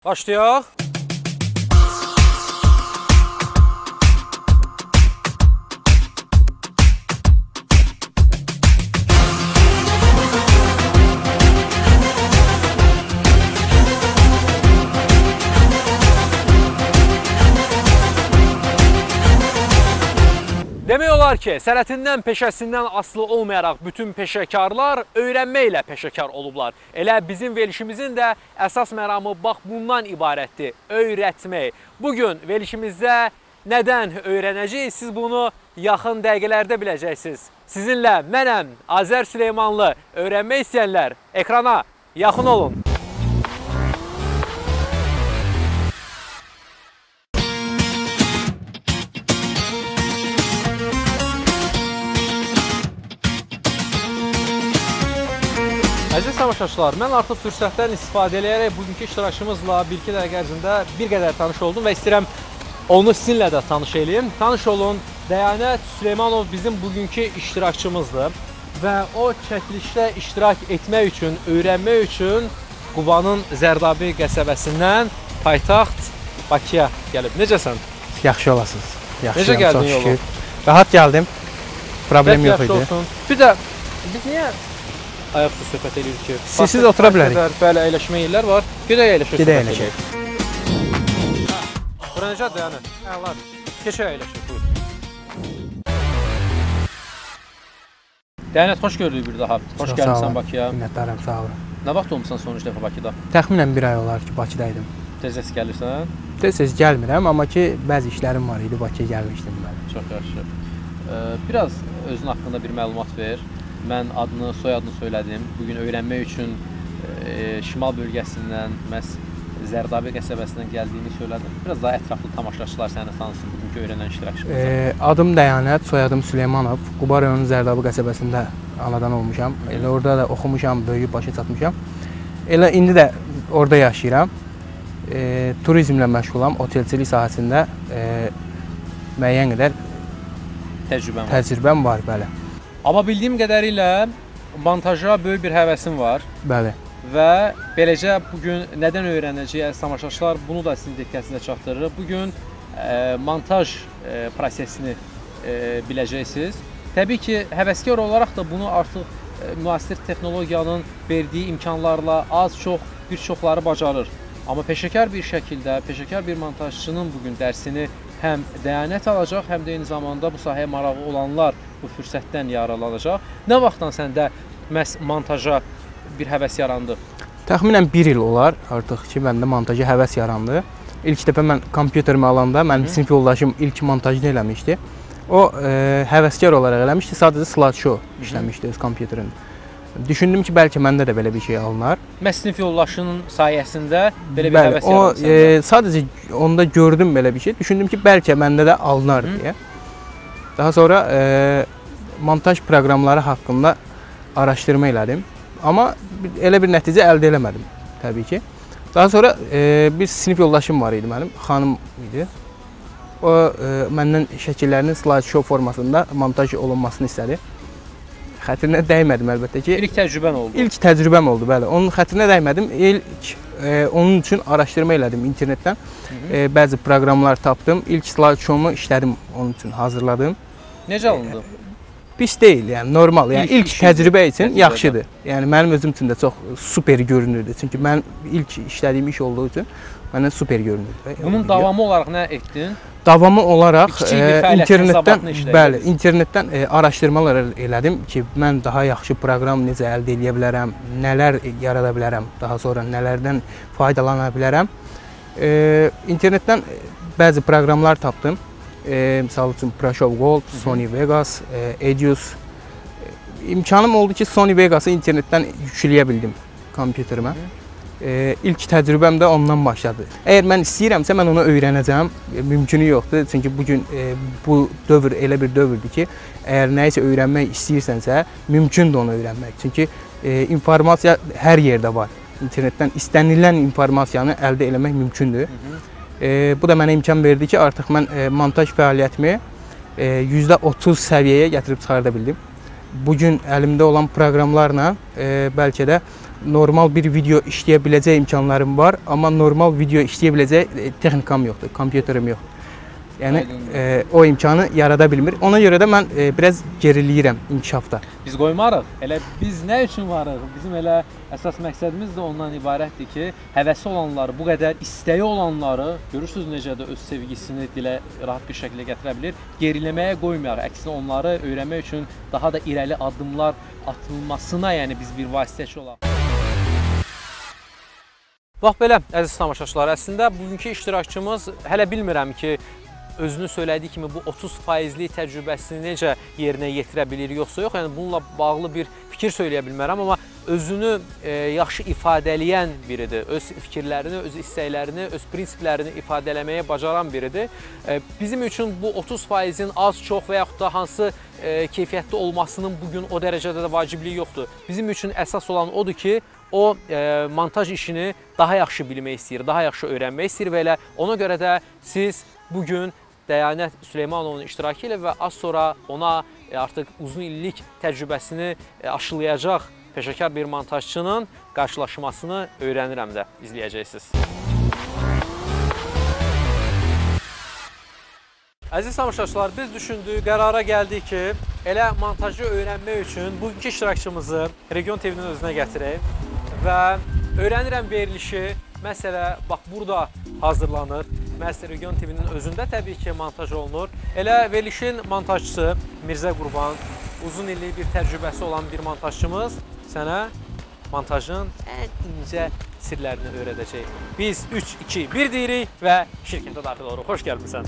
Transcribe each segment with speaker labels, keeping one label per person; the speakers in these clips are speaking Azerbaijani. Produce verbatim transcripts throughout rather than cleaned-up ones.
Speaker 1: Başlayaq. Demək olar ki, sənətindən, peşəsindən asılı olmayaraq bütün peşəkarlar öyrənməklə peşəkar olublar. Elə bizim verilişimizin də əsas məramı bax bundan ibarətdir, öyrətmək. Bugün verilişimizdə nədən öyrənəcəyik, siz bunu yaxın dəqiqələrdə biləcəksiniz. Sizinlə mənəm, Azər Süleymanlı. Öyrənmək istəyənlər ekrana yaxın olun. Əziz tamaşaçılar, mən artıq fürsətdən istifadə edərək bugünkü iştirakçımızla bir-iki dəqiqə ərzində bir qədər tanış oldum və istəyirəm onu sizinlə də tanış edeyim. Tanış olun, Dəyanət Süleymanov bizim bugünkü iştirakçımızdır və o çəkilişdə iştirak etmək üçün, öyrənmək üçün Qubanın Zərdabi qəsəbəsindən paytaxt Bakıya gəlib. Necəsən?
Speaker 2: Yaxşı olasınız.
Speaker 1: Necə gəldin yolu?
Speaker 2: Rahat gəldim, problem yox idi.
Speaker 1: Bir də biz niyə ayaqsız söhbət edirik ki?
Speaker 2: Siz otura bilərik.
Speaker 1: Bəli, əyləşmə yerlər var. Gedək əyləşək.
Speaker 2: Gedək əyləşək.
Speaker 1: Bura necədir yəni? Əladır. Keçək əyləşək. Buyur. Dəyanət, xoş gördük bir daha. Xoş gəlmişsən Bakıya.
Speaker 2: Minnətdarım, sağ olun.
Speaker 1: Nə vaxt olmuşsan sonuncu dəfə Bakıda?
Speaker 2: Təxminən bir ay olar ki, Bakıdaydım.
Speaker 1: Tez-tez gəlirsən?
Speaker 2: Tez-tez gəlmirəm, amma ki, bəzi işlərim var idi, Bakıya gəlmişdim mən.
Speaker 1: Çox yaxşı. Biraz özün haqqında bir məlumat ver. Mən adını, soyadını söylədim. Bugün öyrənmək üçün e, Şimal bölgəsindən, məhz Zərdabi qəsəbəsindən gəldiyini söylədim. Biraz daha ətraflı tamaşaçılar səni tanısın bugünkü öyrənən iştirakçımızı.
Speaker 2: E, adım Dəyanət, soyadım Süleymanov. Quba rayonunun Zərdabi qəsəbəsində anadan olmuşam. Elə orada da oxumuşam, böyüyüb başa çatmışam. Elə indi də orada yaşayıram. E, turizmlə məşğulam, otelçilik sahəsində e, müəyyən qədər
Speaker 1: təcrübəm var.
Speaker 2: Təcrübəm var, bəli.
Speaker 1: Amma bildiyim qədərilə montaja böyük bir həvəsim var.
Speaker 2: Bəli.
Speaker 1: Və beləcə bugün nədən öyrənəcəyik tamaşaçılar, bunu da sizin diqqətinizə çatdırırıq. Bugün e, montaj e, prosesini e, biləcəksiniz. Təbii ki, həvəskar olaraq da bunu artıq e, müasir texnologiyanın verdiyi imkanlarla az-çox bir çoxları bacarır. Amma peşəkar bir şəkildə, peşəkar bir montajçının bugün dərsini həm Dəyanət alacaq, həm də eyni zamanda bu sahəyə marağı olanlar bu fürsətdən yararlanacaq. Nə vaxtdan səndə məhz montaja bir həvəs yarandı?
Speaker 2: Təxminən bir il olar artıq ki, məndə montaja həvəs yarandı. İlk dəfə mən kompüterimi alanda mənim sinif yoldaşım ilk montajını eləmişdi. O e, həvəskar olaraq eləmişdi, sadəcə slideshow işləmişdi öz kompüterində. Düşündüm ki, bəlkə məndə də belə bir şey alınar.
Speaker 1: Məhz sinif yoldaşının sayəsində belə bir
Speaker 2: Bəli,
Speaker 1: həvəs yarandı səndə?
Speaker 2: E, sadəcə onda gördüm belə bir şey. Düşündüm ki, bəlkə məndə də alınar Hı. deyə. Daha sonra e, montaj proqramları haqqında araşdırma elədim. Amma elə bir nəticə əldə eləmədim, təbii ki. Daha sonra e, bir sinif yoldaşım var idi mənim, xanım idi. O e, məndən şəkillərinin slideshow formasında montaj olunmasını istədi. Xətrinə dəymədim əlbəttə ki.
Speaker 1: İlk təcrübən oldu. İlk
Speaker 2: təcrübəm oldu, bəli. Onun xətrinə dəymədim. İlk e, onun üçün araşdırma elədim internetdən. E, bəzi proqramlar tapdım. İlk slideshow-umu işlədim, onun üçün hazırladım.
Speaker 1: Necə alındı?
Speaker 2: E, pis deyil, yəni normal. Yəni ilk, ilk təcrübə üçün təcrübədə. yaxşıdır. Yəni mənim özüm üçün də çox super görünürdü. Çünki mən ilk işlədiyim iş olduğu üçün mənə super görünürdü.
Speaker 1: Bunun davamı olaraq nə etdin?
Speaker 2: Davamı olaraq e, internetdən, bəli,
Speaker 1: işlədiniz.
Speaker 2: internetdən e, araşdırmalar elədim ki, mən daha yaxşı proqram necə əldə edə bilərəm, nələr yarada bilərəm, daha sonra nələrdən faydalana bilərəm. E, internetdən bəzi proqramlar tapdım. E, misal üçün ProShow Gold, Hı -hı. Sony Vegas, e, Edius. E, imkanım oldu ki, Sony Vegas'ı internetdən yükləyə bildim kompüterimə. E, ilk təcrübəm də ondan başladı. Əgər mən istəyirəmsə, mən onu öyrənəcəm. E, mümkünü yoxdur. Çünki bugün e, bu dövr elə bir dövrdür ki, əgər nəyisə öyrənmək istəyirsənsə, mümkündür onu öyrənmək. Çünki e, informasiya hər yerdə var. İnternetdən istənilən informasiyanı əldə etmək mümkündür. Hı -hı. E, bu da mənə imkan verdi ki, artıq mən e, montaj fəaliyyətimi e, yüzdə otuz səviyyəyə gətirib çıxarda bildim. Bugün əlimdə olan proqramlarla e, bəlkə də normal bir video işləyə biləcək imkanlarım var, amma normal video işləyə biləcək texnikam yoxdur, kompüterim yoxdur. Yəni e, o imkanı yarada bilmir. Ona görə də mən e, biraz geriliyirəm inkişafda.
Speaker 1: Biz qoymarıq. Elə biz nə üçün varıq? Bizim elə əsas məqsədimiz də ondan ibarətdir ki, həvəsi olanları, bu qədər istəyi olanları, görürsünüz necə də öz sevgisini dilə rahat bir şəkildə gətirə bilir. Geriləməyə qoymayaq. Əksinə onları öyrənmək üçün daha da irəli addımlar atılmasına, yəni biz bir vasitəçi olaq. Bax belə, əziz tamaşaçılar, əslində bugünkü iştirakçımız hələ bilmirəm ki, özünü söylədiyi kimi bu otuz faizlik təcrübəsini necə yerinə yetirə bilir, yoxsa yox. Yəni bununla bağlı bir fikir söyləyə bilmərəm, amma özünü e, yaxşı ifadələyən biridir. Öz fikirlərini, öz istəklərini, öz prinsiplərini ifadələməyə bacaran biridir. E, bizim üçün bu otuz faizin az, çox və yaxud da hansı e, keyfiyyətli olmasının bugün o dərəcədə də vacibliyi yoxdur. Bizim üçün əsas olan odur ki, o e, montaj işini daha yaxşı bilmək istəyir, daha yaxşı öyrənmək istəyir və elə ona görə də siz bugün Dəyanət Süleymanovun iştirakı ilə və az sonra ona artıq uzun illik təcrübəsini aşılayacaq peşəkar bir montajçının qarşılaşmasını öyrənirəm də izləyəcəksiniz. Əziz tamaşaçılar, biz düşündük, qərara gəldik ki, elə montajı öyrənmək üçün bugünkü iştirakçımızı Region T V-nin özünə gətirək və öyrənirəm verilişi. Məsələ, bax, burada hazırlanır. Məsələ, Region T V-nin özündə təbii ki, montaj olunur. Elə verilişin montajçısı Mirzə Qurban, uzun illik bir təcrübəsi olan bir montajçımız sənə montajın ən incə sirlərini öyrədəcək. Biz üç, iki, bir deyirik və şirkətə daxil oluruq. Xoş gəlmişsən.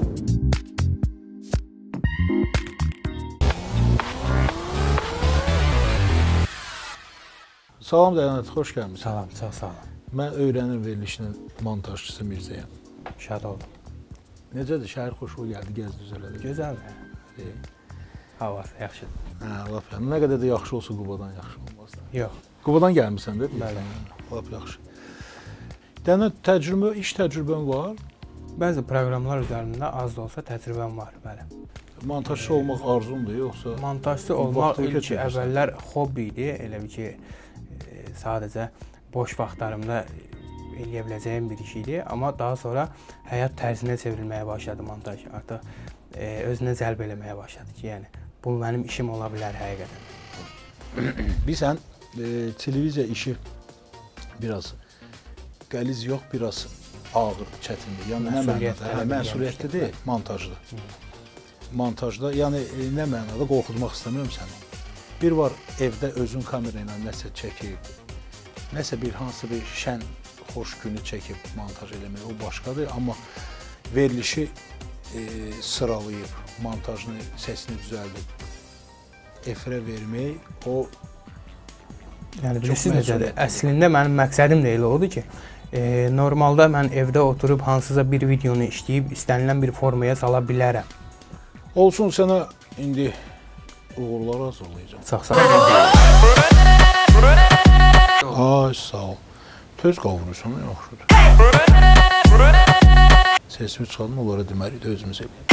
Speaker 3: Salam Dəyanət, xoş gəlmişsən.
Speaker 2: Salam, çox sağ olun.
Speaker 3: Mən öyrənim verilişinin montajçısı Mirzəyəm.
Speaker 2: Şad oldum.
Speaker 3: Necədir? Şəhər xoşluğu gəldi, gəzdi üzələdi.
Speaker 2: Gözəldir. Havası yaxşıdır.
Speaker 3: Hə, lap yaxşı. Nə qədər də yaxşı olsa Qubadan yaxşı olmaz da.
Speaker 2: Yox.
Speaker 3: Qubadan gəlmirsən də?
Speaker 2: Bəli.
Speaker 3: Lap yaxşı. Dəyanət, təcrübə, iş təcrübən var?
Speaker 2: Bəzi proqramlar üzərində az da olsa təcrübəm var, bəli.
Speaker 3: Montajçı olmaq arzundur, yoxsa?
Speaker 2: Montajçı olmaq ilk əvvəllər hobbi idi, elə bir ki, sadəcə boş vaxtlarımda eləyə biləcəyim bir iş idi, amma daha sonra həyat tərzinə çevrilməyə başladı montaj. Artıq e, özünə cəlb eləməyə başladı ki, yəni bu mənim işim ola bilər həqiqətən.
Speaker 3: Bilsən, e, televiziya işi biraz qəliz yox, biraz ağır, çətindir. Yəni nə mənada? Hə, məsuliyyətli deyil, montajda. Montajda, yəni nə mənada qorxutmaq istəmirəm səni. Bir var evdə özün kamera ilə nəsə çəkib, nəsə bir hansı bir şən, xoş günü çəkib montaj eləmək, o başqadır. Amma verilişi e, sıralayıb, montajını, səsini düzəldib, efirə vermək, o
Speaker 2: yəni bilirsiniz necədir? Əslində mənim məqsədim də elə oldu ki, e, normalda mən evdə oturub hansısa bir videonu işləyib istənilən bir formaya sala bilərəm.
Speaker 3: Olsun, sənə indi uğurlar hazırlayacağım.
Speaker 2: Çox sağ olun.
Speaker 3: Ay, sağ ol. Töz qavurursan, yaxşıdır. Sesimi çıxalım, onlara deməli də özümüz eləyək.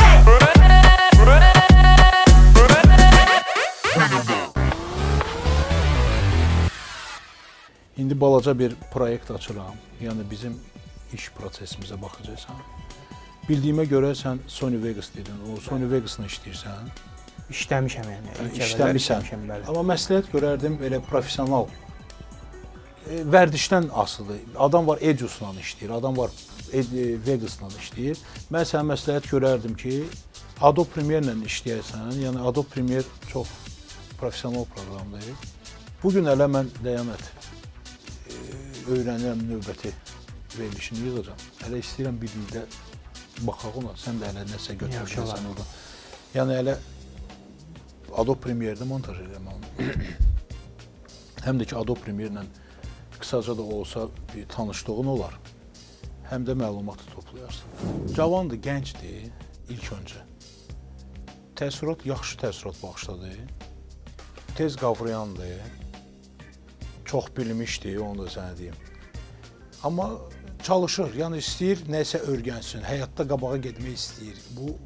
Speaker 3: İndi balaca bir proyekt açıram. Yəni bizim iş prosesimizə baxacaqsan. Bildiyimə görə sən Sony Vegas dedin. O Sony Vegas'la işləyirsən.
Speaker 2: İşləmişəm yəni.
Speaker 3: İşləmişəm. Amma məsləhət görərdim elə professional vərdişdən asılıdır. Adam var Edius'la işləyir, adam var Vegas'la işləyir. Mən sənə məsləhət görərdim ki, Adobe Premiere ilə işləyərsən. Yəni Adobe Premiere çox professional proqramdır. Bugün elə mən Dəyanət öyrənirəm növbəti verilişini yazacağam. Hələ istəyirəm bir ildə baxaq ona, sən də hələ nəsə götürürsən oradan. Yəni hələ Adobe Premiere-də montaj edəm. Həm də ki Adobe Premiere ilə qısaca da olsa bir tanışlığın olar. Həm də məlumatı toplayarsan. Cavandır, gəncdir ilk öncə. Təəssürat yaxşı təəssürat bağışladı. Tez qavrayandır. Çox bilmişdir, onu da sənə deyim. Amma çalışır, yəni istəyir nəsə öyrənsin, həyatda qabağa getmək istəyir. Bu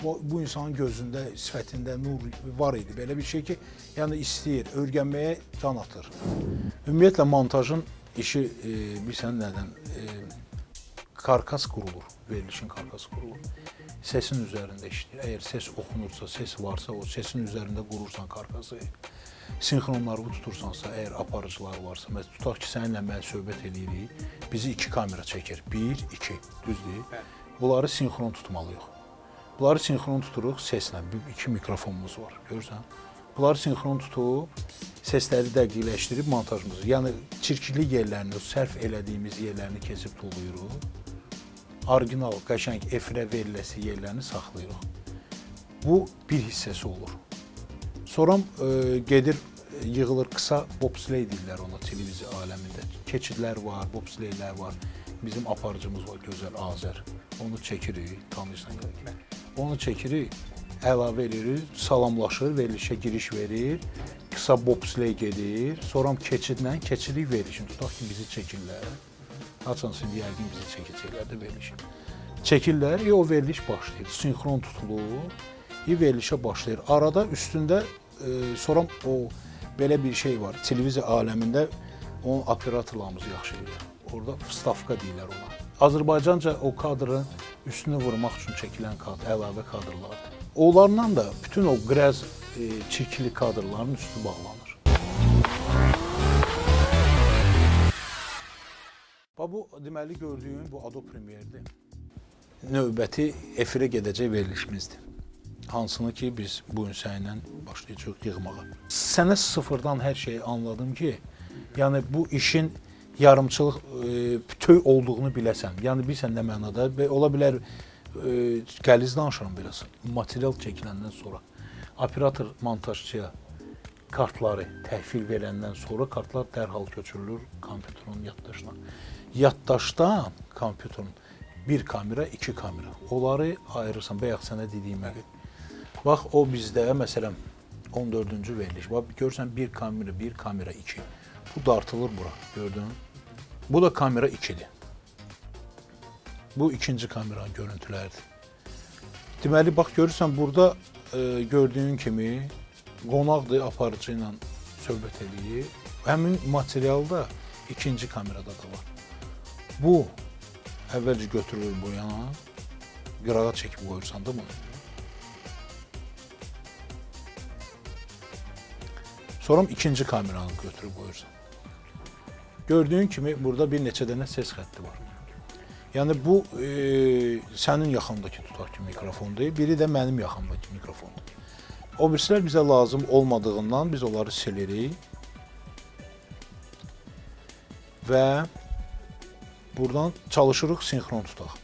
Speaker 3: bu, bu insanın gözündə, sifətində nur var idi. Belə bir şey ki, yəni istəyir, öyrənməyə can atır. Ümumiyyətlə montajın işi e, bilsən nədən? E, karkas qurulur, verilişin karkası qurulur. Səsin üzərində işləyir. Əgər ses oxunursa, ses varsa, o sesin üzərində qurursan karkası. Sinxronları tutursansa, əgər aparıcılar varsa, məsələn, tutaq ki, səninlə mən söhbət edirik, bizi iki kamera çəkir. Bir, iki, düzdür? Bunları sinxron tutmalıyıq. Bunları sinxron tuturuq seslə, iki mikrofonumuz var, görürsən? Bunları sinxron tutub, səsləri dəqiqləşdirib montajımızı, yəni çirkli yerlərini, sərf elədiyimiz yerlərini kesib tuluyuruq. Orijinal, qəşəng, efirə veriləsi yerlərini saxlayırıq. Bu bir hissəsi olur. Sonra e, gedir, yığılır, qısa bobsley deyirlər ona televiziya aləmində. Keçidlər var, bobsleylər var. Bizim aparıcımız var, gözəl Azər. Onu çəkirik, tanıyırsan qədər. Onu çəkirik, əlavə edirik, salamlaşır, verilişə giriş verir. Qısa bobsley gedir, sonra keçidlə, keçirik verilişin. Tutaq ki, bizi çəkirlər. Haçansın, yəqin bizi çəkəcəklər də verilişin. Çəkirlər, e, o veriliş başlayır. Sinxron tutulur, e, verilişə başlayır. Arada üstündə e, sonra o belə bir şey var. Televiziya aləmində onun operatorlarımız yaxşı edir. Orada vstavka deyirlər ona. Azərbaycanca o kadrın üstünü vurmaq üçün çəkilən kadr, əlavə kadrlardır. Onlarla da bütün o qrəz, e, çirkli kadrların üstü bağlanır. Bu, deməli, gördüyün bu Adobe Premiere-dir. Növbəti efirə gedəcək verilişimizdir. Hansını ki, biz bu gün səninlə başlayacaq yığmağa. Sənə sıfırdan hər şeyi anladım ki, yəni bu işin yarımçılıq e, bütöv olduğunu biləsən. Yəni bilsən nə mənada, ola bilər e, qəliz danışıram biraz. Material çəkiləndən sonra operator montajçıya kartları təhvil verəndən sonra kartlar dərhal köçürülür kompüterin yaddaşına. Yaddaşda kompüterin bir kamera, iki kamera. Onları ayırırsan, bayaq sənə dediyim gibi. Bax, o bizdə, məsələn, on dördüncü veriliş. Bax, görürsən, bir kamera, bir kamera, iki. Bu dartılır bura, gördün. Bu da kamera ikidir. Bu ikinci kameranın görüntüləridir. Deməli, bax, görürsən, burada e, gördüyün kimi qonaqdır, aparıcı ilə söhbət edir. Həmin materialda ikinci kamerada da var. Bu, əvvəlcə götürülür bu yana, qırağa çəkib qoyursan da bunu. Sonra ikinci kameranı götürüb qoyursan. Gördüyün kimi, burada bir neçə dənə ses xətti var. Yəni, bu, e, sənin yaxındakı tutaq ki, mikrofondur, biri də mənim yaxındakı mikrofondur. O birisilər bizə lazım olmadığından biz onları silirik və buradan çalışırıq sinxron tutaq.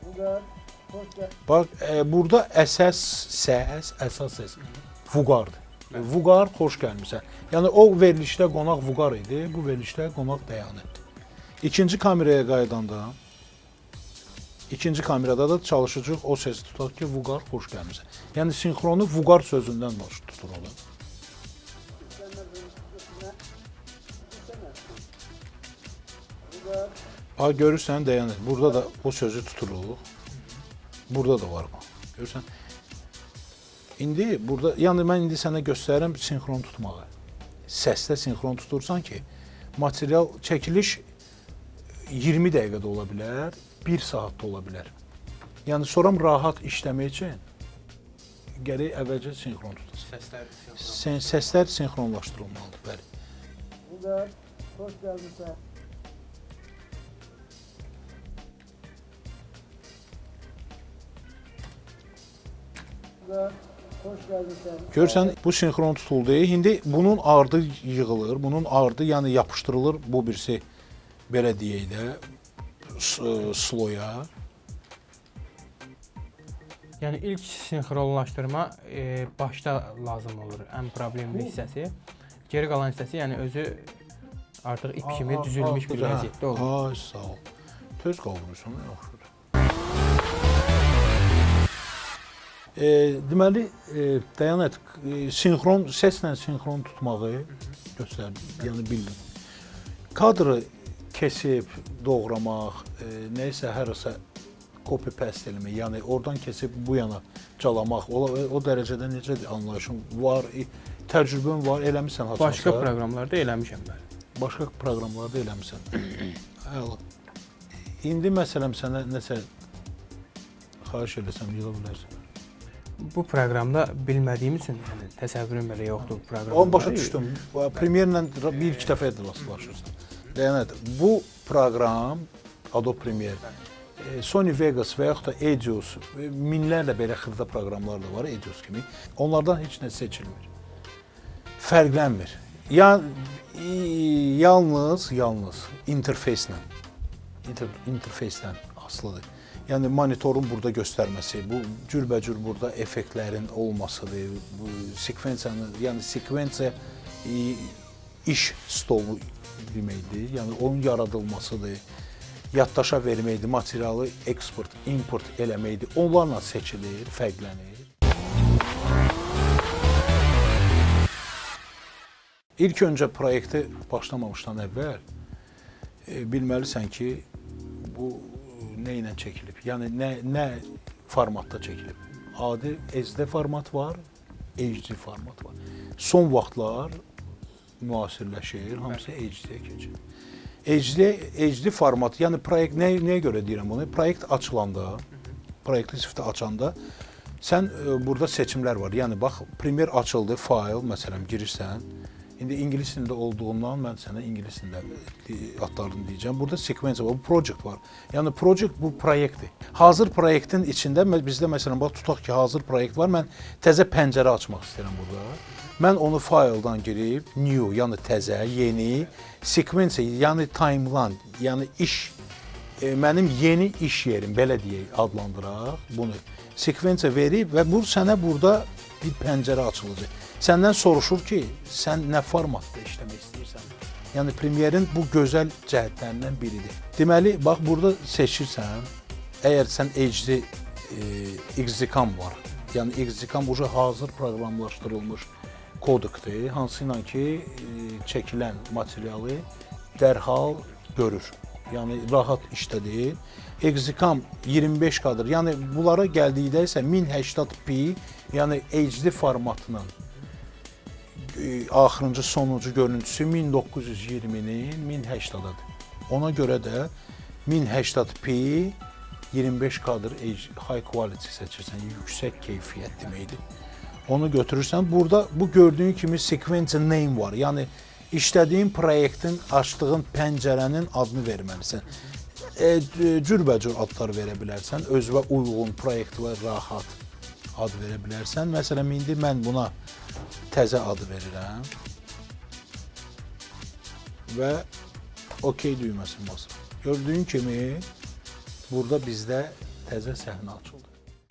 Speaker 3: Bax, e, burada əsas səs, əsas səs Vüqardır. Vüqar, xoş gəlmirsən. Yəni, o verilişdə qonaq Vüqar idi, bu verilişdə qonaq Dəyanətdir. İkinci kameraya qaydanda, ikinci kamerada da çalışacaq o səsi tutaq ki, Vüqar, xoş gəlmirsən. Yəni, sinxronu Vüqar sözündən baş tutur o da. Ha, görürsən, Dəyanət, burada da o sözü tuturuq. Burada da var bu. Görürsən. İndi burada, yəni mən indi sənə göstərirəm sinxron tutmağı. Səsdə sinxron tutursan ki, material çəkiliş iyirmi dəqiqədə ola bilər, bir saatda ola bilər. Yəni sonra rahat işləmək üçün gərək əvvəlcə sinxron tutasın. Səslər sinxron. Səslər sinxronlaşdırılmalıdır, bəli. Vüqar, xoş gəlmirsən. Vüqar. Görürsən, bu sinxron tutuldu. İndi bunun ardı yığılır, bunun ardı yəni yapışdırılır bu birisi, belə deyək də, sloya.
Speaker 2: Yəni ilk sinxronlaşdırma e, başda lazım olur, ən problemli hissəsi. Geri qalan hissəsi, yəni özü artıq ip kimi düzülmüş bir vəziyyətdə olur.
Speaker 3: Ay, sağ ol. Töz qavurursan, yaxşıdır. E, deməli, e, Dəyanət, e, sinxron, səslə sinxron tutmağı göstərdim, yəni bildim. Kadrı kesib, doğramaq, e, neysə, hərəsə copy paste eləmək, yəni oradan keçib bu yana calamaq, o, o dərəcədə necə anlayışın var, təcrübən var, eləmisən haçansa.
Speaker 2: Başqa proqramlarda eləmişəm bəli.
Speaker 3: Başqa proqramlarda eləmisən. Əla. İndi məsələn sənə nəsə xahiş eləsəm yıla bilərsən.
Speaker 2: Bu proqramda bilmədiyim üçün, yəni təsəvvürüm belə yoxdur bu proqramda.
Speaker 3: Onu başa düşdüm. Premierlə bir-iki dəfə rastlaşırsan. Yəni bu proqram Adobe Premiere, Sony Vegas və yaxud da Edios, minlərlə belə xırda proqramlar da var, Edios kimi. Onlardan heç nə seçilmir. Fərqlənmir. Yəni yalnız, yalnız interfeyslə, inter interfeysdən asılıdır. Yəni monitorun burada göstərməsi, bu cürbəcür burada effektlərin olmasıdır, bu sekvensiyanın, yəni sekvensiya iş stolu deməkdir, yəni onun yaradılmasıdır, yaddaşa verməkdir, materialı eksport, import eləməkdir, onlarla seçilir, fərqlənir. İlk öncə proyekti başlamamışdan əvvəl e, bilməlisən ki, bu nə ilə çəkilib, yəni nə, nə formatda çəkilib. Adi S D format var, H D format var. Son vaxtlar müasirləşir, hamısı H D-yə keçir. H D, H D format, yəni proyekt, nə, nəyə görə deyirəm bunu? Proyekt açılanda, proyekti sifdə açanda, sən e, burada seçimlər var. Yəni, bax, Premiere açıldı, fayl, məsələn, girirsən. İndi ingilis dilində olduğundan mən sənə ingilis dilində adlarını deyəcəm. Burada sekvensiya var, bu project var. Yəni, project bu proyektdir. Hazır proyektin içində, bizdə məsələn, bax, tutaq ki, hazır proyekt var, mən təzə pəncərə açmaq istəyirəm burada. Mən onu fayldan girib, new, yəni təzə, yeni, sekvensiya, yəni timeline, yəni iş, e, mənim yeni iş yerim, belə deyək, adlandıraq bunu. Sekvensiya verib və bu sənə burada bir pəncərə açılacaq. Səndən soruşur ki, sən nə formatda işləmək istəyirsən? Yəni, Premiere'in bu gözəl cəhətlərindən biridir. Deməli, bax, burada seçirsən, əgər sən H D e, X D CAM var, yəni X D CAM uca hazır proqramlaşdırılmış kodekdir, hansı ilə ki, e, çəkilən materialı dərhal görür. Yəni, rahat işlədir. X D CAM iyirmi beş kadr, yəni bunlara gəldikdə isə min səksən p, yəni H D formatının axırıncı sonuncu görüntüsü min doqquz yüz iyirminin min səksandadır. Ona görə də min səksən p iyirmi beş kadr high quality seçirsən, yüksək keyfiyyət deməkdir. Onu götürürsən. Burada bu gördüyün kimi sequence name var. Yəni işlədiyin proyektin, açdığın pəncərənin adını verməlisən. E, cürbəcür adlar verə bilərsən. Özünə uyğun proyekt və rahat ad verə bilərsən. Məsələn, indi mən buna təzə adı verirəm və OK düyməsini basıram. Gördüyün kimi burada bizdə təzə səhnə açıldı.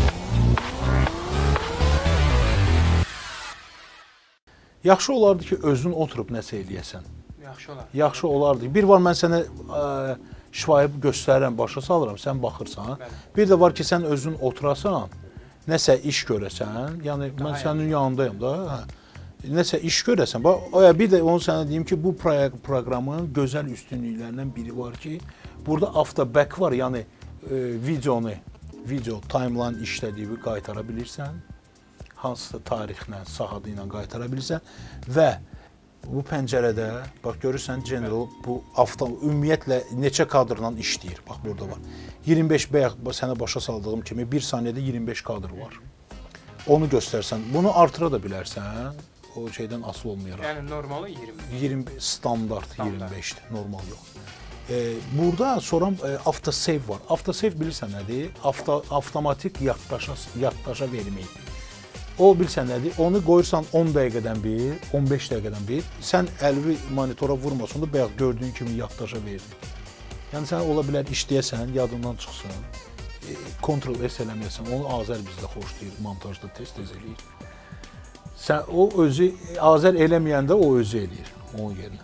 Speaker 3: Yaxşı olardı ki, özün oturub nəsə eləyəsən.
Speaker 2: Yaxşı olardı.
Speaker 3: Yaxşı olardı. Bir var, mən sənə ə, şifahi göstərirəm, başa salıram, sən baxırsan. Bəli. Bir də var ki, sən özün oturasan, nəsə iş görəsən, yəni daha mən sənin yanındayım da, hə. Nəsə iş görəsən, bir də onu sənə deyim ki, bu proqramın gözəl üstünlüklərindən biri var ki, burada afterback var, yəni e, videonu, video timeline işlədiyi qaytara bilirsən, hansısa tarixlə, saat ilə qaytara bilirsən və bu pəncərədə, bax görürsən, general bu avto, ümumiyyətlə neçə kadrla işləyir, bax burada var. iyirmi beş, bayaq sənə başa saldığım kimi bir saniyədə iyirmi beş kadr var. Onu göstərsən, bunu artıra da bilərsən. O şeydən asılı olmayaraq.
Speaker 2: Yəni normalı iyirmi.
Speaker 3: iyirmi standart, standart. iyirmi beşdir, normal yox. E, burada sonra e, автосейв var. Автосейv bilirsən nədir? Avto, avtomatik yaddaşa, yaddaşa vermək. O bilirsən nədir? Onu qoyursan on dəqiqədən bir, on beş dəqiqədən bir. Sən əlvi monitora vurmasın da bayaq gördüyün kimi yaddaşa verir. Yəni sən ola bilər işləyəsən, yadından çıxsın. E, Ctrl S eləməyəsən. Onu Azər bizdə xoşlayır, montajda tez-tez eləyir. Sən o özü, Azər eləməyəndə o özü eləyir onun yerinə.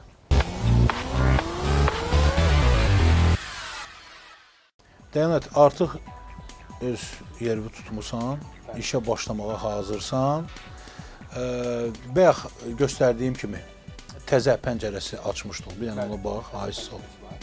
Speaker 3: Deyənət, artıq öz yerini tutmusan, işə başlamağa hazırsan. E, bayaq göstərdiyim kimi təzə pəncərəsi açmışdıq. Bir dənə ona bax, ay sağ ol.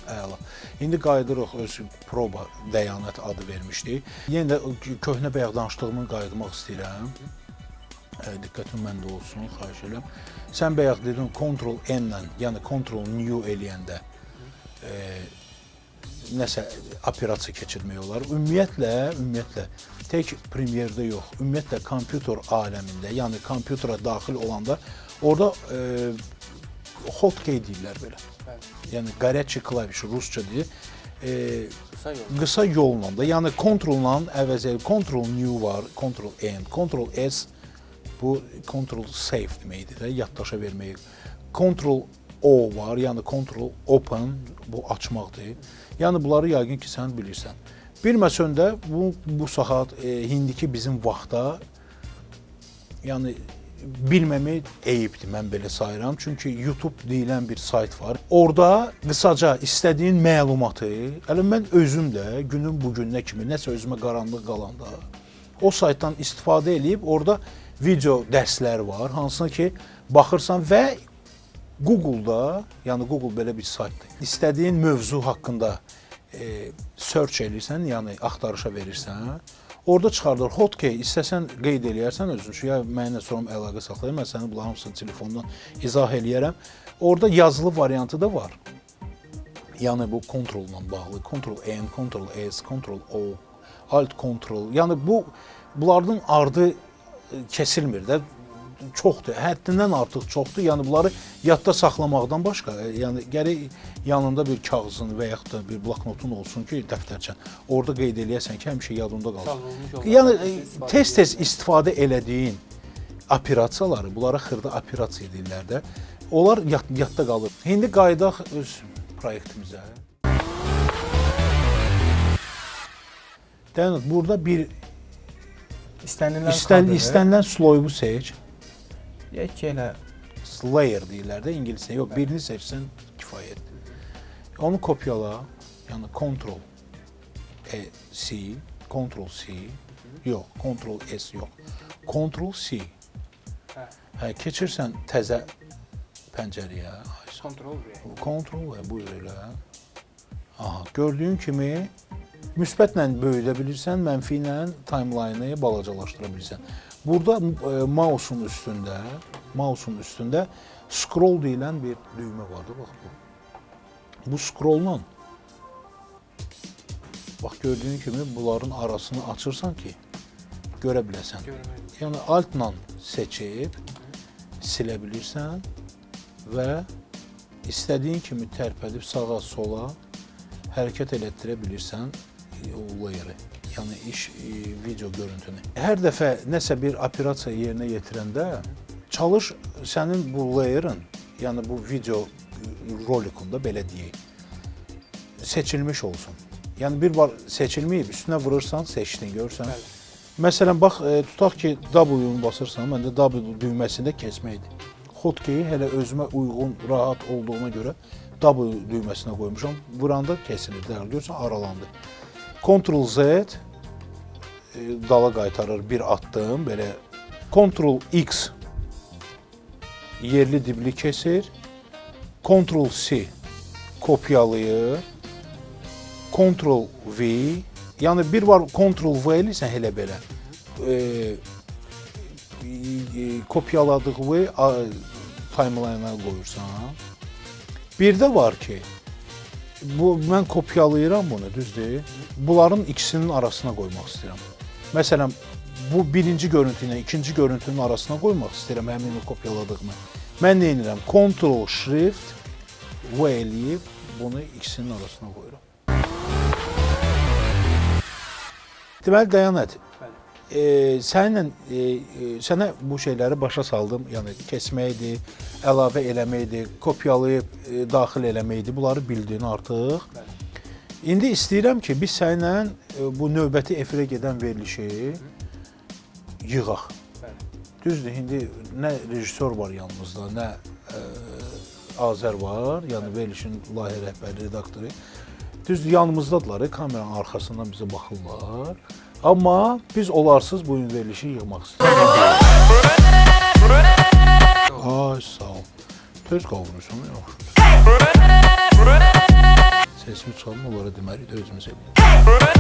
Speaker 3: Əla. İndi qayıdırıq öz proba dəyanət adı vermişdik. Yenə də köhnə bayaq danışdığımı qayıtmaq istəyirəm. Diqqətin məndə olsun, xahiş edirəm. Sən bayaq dedin Ctrl N-lə, yəni Ctrl New eləyəndə e, nəsə operasiya keçirmək olar. Ümumiyyətlə, ümumiyyətlə tək Premiere-də yox, ümumiyyətlə kompüter aləmində, yəni kompüterə daxil olanda orada e, hotkey deyirlər belə. Yəni горячий klaviş rusca deyir. E, qısa, yol. qısa yolla da, yəni Ctrl-la əvəzə Ctrl New var, Ctrl N, Ctrl S bu Ctrl Save deməkdir də, yaddaşa vermək. Ctrl O var, yəni Ctrl Open, bu açmaqdır. Yəni bunları yəqin ki sən bilirsən. Bilməsən də bu bu saat e, indiki bizim vaxtda yəni bilməmək eyibdir, mən belə sayıram. Çünki YouTube deyilən bir sayt var. Orada qısaca istədiyin məlumatı, hələ mən özüm də günün bugününə kimi nəsə özümə qaranlıq qalanda o saytdan istifadə edib orada video dərsləri var, hansına ki baxırsan və Google-da, yəni Google belə bir saytdır. İstədiyin mövzu haqqında e, search edirsən, yəni axtarışa verirsən. Orada çıxardır hotkey, istəsən qeyd eləyərsən özün üçün, ya mənimlə sonra əlaqə saxlayır, mən səni bunların hamısını telefondan izah eləyərəm. Orada yazılı variantı da var. Yəni bu Ctrl-la bağlı, Ctrl N, Ctrl S, Ctrl O, Alt Ctrl. Yəni bu bunların ardı kəsilmir də, çoxdur, həddindən artıq çoxdur. Yəni bunları yadda saxlamaqdan başqa, yəni gərək yanında bir kağızın və yaxud da bir bloknotun olsun ki, dəftərçən. Orada qeyd eləyəsən ki, həmişə yadında qalsın. Yəni tez-tez istifadə elədiyin operasiyaları, bunlara xırda operasiya deyirlər də, onlar yad, yadda qalır. İndi qayıdaq öz proyektimizə. Dayanıq, burada bir
Speaker 2: İstənilən,
Speaker 3: İstən, istənilən sloybu seç.
Speaker 2: Deyək ki, elə
Speaker 3: layer deyirlər də ingiliscə. Yox, birini seçsən kifayətdir. Onu kopyala, yəni Ctrl E C, Ctrl C, yox, Ctrl S yox, Ctrl C. Hə, keçirsən təzə pəncərəyə.
Speaker 2: Ctrl V.
Speaker 3: Ctrl V, buyur elə. Aha, gördüyün kimi müsbətlə böyüdə bilirsən, mənfi ilə timeline-ı balacalaşdıra bilirsən. Burada e, mouse'un üstündə, mouse'un üstündə scroll deyilən bir düymə vardır, bax bu. Bu scroll-la bax gördüyün kimi bunların arasını açırsan ki, görə biləsən. Yəni alt-la seçib silə bilirsən və istədiyin kimi tərpədib sağa, sola hərəkət elətdirə bilirsən o layer'ı, yəni iş, e, video görüntünü. Hər dəfə nəsə bir operasiya yerinə yetirəndə çalış sənin bu layer'ın, yəni bu video rolikunda belə deyək, seçilmiş olsun. Yəni bir var seçilməyib, üstünə vurursan, seçdin, görürsən. Bəli. Məsələn, bax, e, tutaq ki, W-nu basırsan, məndə W düyməsində kesməkdir. Hotkeyi hələ özümə uyğun, rahat olduğuna görə W düyməsinə qoymuşam. Vuranda kesilir, dəyər, görürsən, aralandı. Ctrl Z e, dala qaytarır bir addım, belə Ctrl X yerli dibli kesir, Ctrl C kopyalayır, Ctrl V, yəni bir var Ctrl V eləyirsən elə belə, e, e, kopyaladığı V timeline'a qoyursan. Bir də var ki, bu mən kopyalayıram bunu, düzdür? Bunların ikisinin arasına qoymaq istəyirəm. Məsələn, bu birinci görüntü ilə ikinci görüntünün arasına qoymaq istəyirəm həmin o kopyaladığımı. Mən nə edirəm? Ctrl Shift V eləyib bunu ikisinin arasına qoyuram. Deməli, Dayanət, e, səninlə, e, sənə bu şeyləri başa saldım, yəni kesməkdir, əlavə eləməkdir, kopyalayıb e, daxil eləməkdir, bunları bildin artıq. Bəli. İndi istəyirəm ki, biz səninlə e, bu növbəti efirə gedən verilişi yığaq. Bəli. Düzdür, indi nə rejissor var yanımızda, nə e, Azər var, yəni verilişin layihə rəhbəri, redaktoru. Düzdür, yanımızdadırlar, kameranın arxasından bizə baxırlar. Amma biz olarsız bu gün verilişi yığmaq istəyirəm. Ay, sağ ol. Töz qavurursan, yaxşı. sesimi çalın, onlara deməli də özümüz eləyik.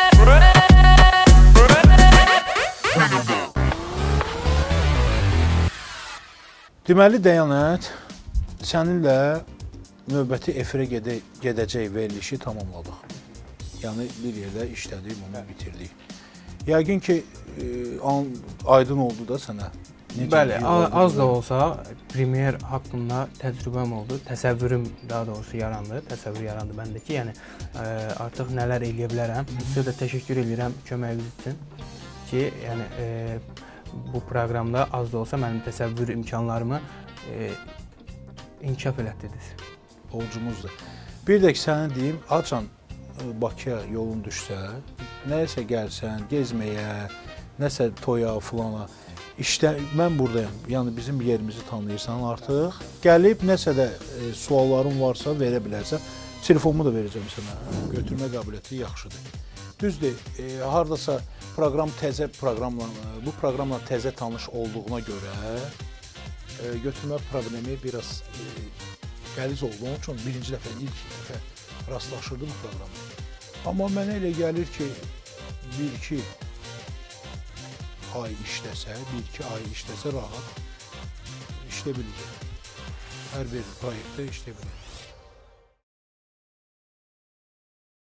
Speaker 3: Deməli, Dəyanət, səninlə növbəti efirə gedə gedəcək verilişi tamamladıq. Yəni, bir yerdə işlədik, bunu bitirdik. Yəqin ki, e, an, aydın oldu da sənə. Necə
Speaker 2: Bəli, az da olsa premyer haqqında təcrübəm oldu, təsəvvürüm daha doğrusu yarandı, təsəvvür yarandı məndə ki, yəni ə, artıq nələr eləyə bilərəm. Sizə də təşəkkür edirəm köməyiniz üçün ki, yəni ə, bu proqramda az da olsa mənim təsəvvür imkanlarımı ə, inkişaf elətdirdiniz.
Speaker 3: Borcumuzdur. Bir də ki, sənə deyim, açan Bakıya yolun düşsə, nəyəsə gəlsən, gezməyə, nəsə toya, filana, İşte mən buradayım, yəni bizim yerimizi tanıyırsan artıq. Gəlib nəsə də e, sualların varsa verə bilərsən. Telefonumu da verəcəm sənə. Götürmə qabiliyyəti yaxşıdır. Düzdür, e, hardasa proqram təzə proqramla, bu proqramla təzə tanış olduğuna görə e, götürmə problemi biraz e, qəliz oldu. Onun üçün birinci dəfə, ilk dəfə rastlaşırdı bu proqramla. Amma mənə elə gəlir ki, bir-iki ay işləsə, bir-iki ay işləsə rahat işlə biləcək. Hər bir proyektdə işlə biləcək.